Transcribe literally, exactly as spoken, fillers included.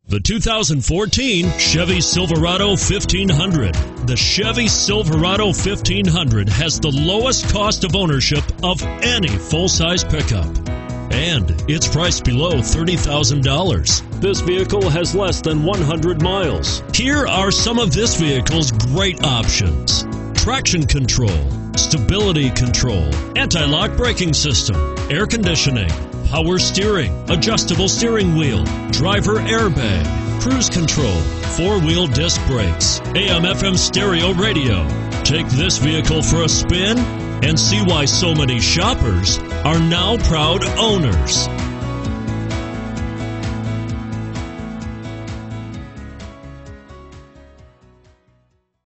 The two thousand fourteen Chevy Silverado fifteen hundred. The Chevy Silverado fifteen hundred has the lowest cost of ownership of any full-size pickup. And it's priced below thirty thousand dollars. This vehicle has less than one hundred miles. Here are some of this vehicle's great options: traction control, stability control, anti-lock braking system, air conditioning, power steering, adjustable steering wheel, driver airbag, cruise control, four-wheel disc brakes, A M F M stereo radio. Take this vehicle for a spin and see why so many shoppers are now proud owners.